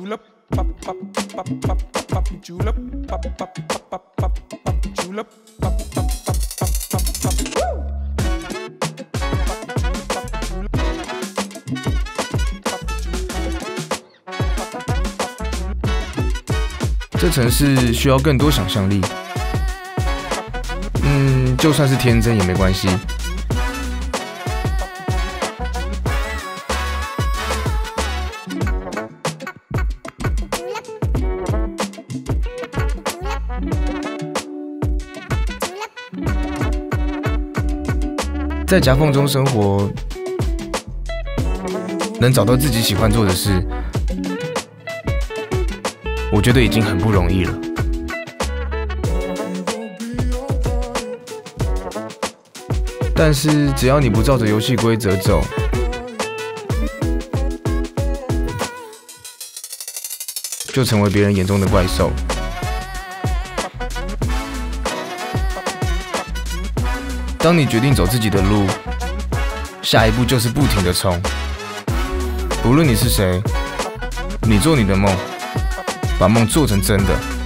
这城市需要更多想象力。就算是天真也没关系。在夹缝中生活，能找到自己喜欢做的事，我觉得已经很不容易了。但是只要你不照着游戏规则走，就成为别人眼中的怪兽。当你决定走自己的路，下一步就是不停地冲。不论你是谁，你做你的梦，把梦做成真的。